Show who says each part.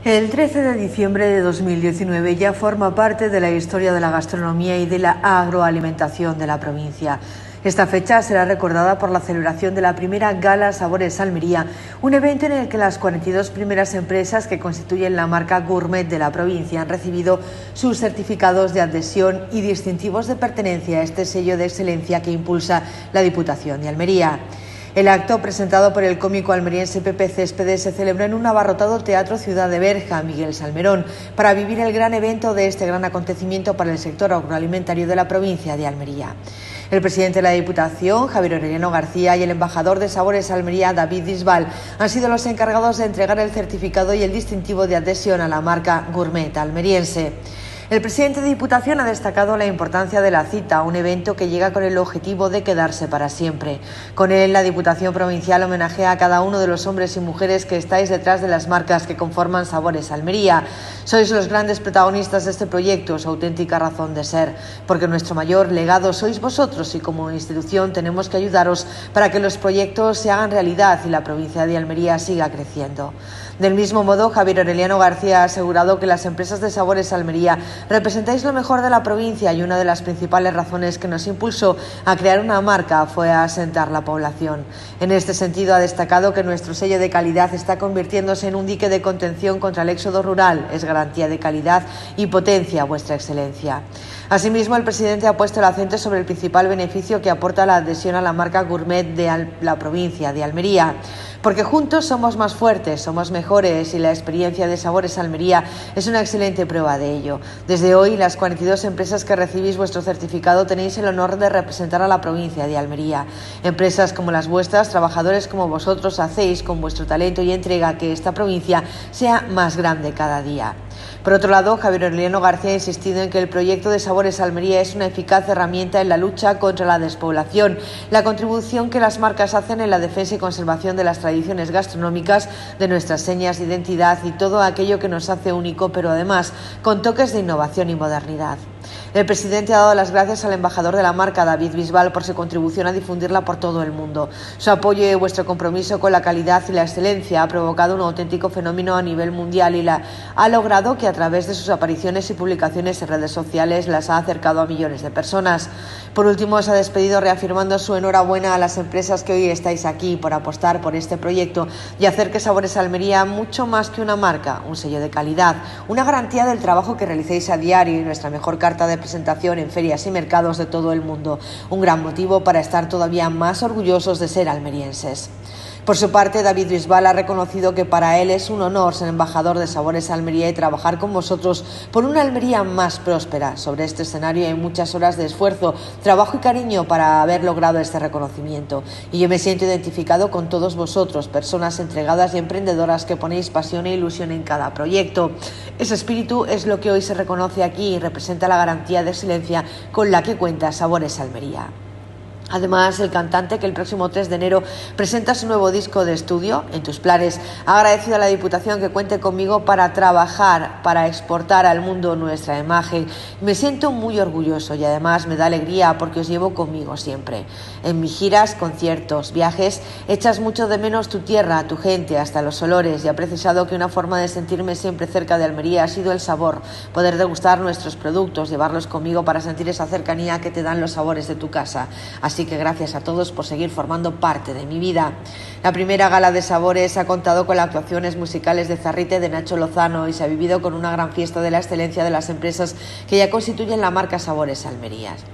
Speaker 1: El 13 de diciembre de 2019 ya forma parte de la historia de la gastronomía y de la agroalimentación de la provincia. Esta fecha será recordada por la celebración de la primera Gala Sabores Almería, un evento en el que las 42 primeras empresas que constituyen la marca gourmet de la provincia han recibido sus certificados de adhesión y distintivos de pertenencia a este sello de excelencia que impulsa la Diputación de Almería. El acto, presentado por el cómico almeriense Pepe Céspedes, se celebró en un abarrotado Teatro Ciudad de Berja, Miguel Salmerón, para vivir el gran evento de este gran acontecimiento para el sector agroalimentario de la provincia de Almería. El presidente de la Diputación, Javier Aureliano García, y el embajador de Sabores Almería, David Bisbal, han sido los encargados de entregar el certificado y el distintivo de adhesión a la marca gourmet almeriense. El presidente de Diputación ha destacado la importancia de la cita, un evento que llega con el objetivo de quedarse para siempre. Con él, la Diputación Provincial homenajea a cada uno de los hombres y mujeres que estáis detrás de las marcas que conforman Sabores Almería. Sois los grandes protagonistas de este proyecto, su auténtica razón de ser, porque nuestro mayor legado sois vosotros y como institución tenemos que ayudaros para que los proyectos se hagan realidad y la provincia de Almería siga creciendo. Del mismo modo, Javier Aureliano García ha asegurado que las empresas de Sabores Almería representáis lo mejor de la provincia y una de las principales razones que nos impulsó a crear una marca fue a asentar la población. En este sentido, ha destacado que nuestro sello de calidad está convirtiéndose en un dique de contención contra el éxodo rural, es garantía de calidad y potencia vuestra excelencia. Asimismo, el presidente ha puesto el acento sobre el principal beneficio que aporta la adhesión a la marca gourmet de la provincia de Almería, porque juntos somos más fuertes, somos mejores y la experiencia de Sabores Almería es una excelente prueba de ello. Desde hoy, las 42 empresas que recibís vuestro certificado tenéis el honor de representar a la provincia de Almería. Empresas como las vuestras, trabajadores como vosotros, hacéis con vuestro talento y entrega que esta provincia sea más grande cada día. Por otro lado, Javier Aureliano García ha insistido en que el proyecto de Sabores Almería es una eficaz herramienta en la lucha contra la despoblación, la contribución que las marcas hacen en la defensa y conservación de las tradiciones gastronómicas, de nuestras señas de identidad y todo aquello que nos hace único, pero además con toques de innovación y modernidad. El presidente ha dado las gracias al embajador de la marca, David Bisbal, por su contribución a difundirla por todo el mundo. Su apoyo y vuestro compromiso con la calidad y la excelencia ha provocado un auténtico fenómeno a nivel mundial y ha logrado que a través de sus apariciones y publicaciones en redes sociales las ha acercado a millones de personas. Por último, se ha despedido reafirmando su enhorabuena a las empresas que hoy estáis aquí por apostar por este proyecto y hacer que Sabores Almería mucho más que una marca, un sello de calidad, una garantía del trabajo que realicéis a diario y nuestra mejor carta de presentación en ferias y mercados de todo el mundo. Un gran motivo para estar todavía más orgullosos de ser almerienses. Por su parte, David Bisbal ha reconocido que para él es un honor ser embajador de Sabores Almería y trabajar con vosotros por una Almería más próspera. Sobre este escenario hay muchas horas de esfuerzo, trabajo y cariño para haber logrado este reconocimiento. Y yo me siento identificado con todos vosotros, personas entregadas y emprendedoras que ponéis pasión e ilusión en cada proyecto. Ese espíritu es lo que hoy se reconoce aquí y representa la garantía de excelencia con la que cuenta Sabores Almería. Además, el cantante, que el próximo 3 de enero presenta su nuevo disco de estudio, En tus planes, ha agradecido a la Diputación que cuente conmigo para trabajar, para exportar al mundo nuestra imagen. Me siento muy orgulloso y además me da alegría porque os llevo conmigo siempre. En mis giras, conciertos, viajes, echas mucho de menos tu tierra, tu gente, hasta los olores, y he precisado que una forma de sentirme siempre cerca de Almería ha sido el sabor, poder degustar nuestros productos, llevarlos conmigo para sentir esa cercanía que te dan los sabores de tu casa. Así que gracias a todos por seguir formando parte de mi vida. La primera gala de Sabores ha contado con las actuaciones musicales de Zarrite de Nacho Lozano y se ha vivido con una gran fiesta de la excelencia de las empresas que ya constituyen la marca Sabores Almería.